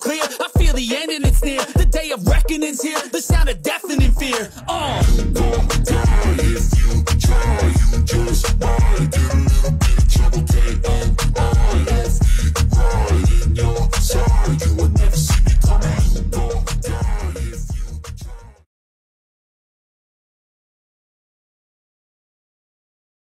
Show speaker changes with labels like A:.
A: clear. I feel the end and it's near. The day of reckoning's here. The sound of deafening fear.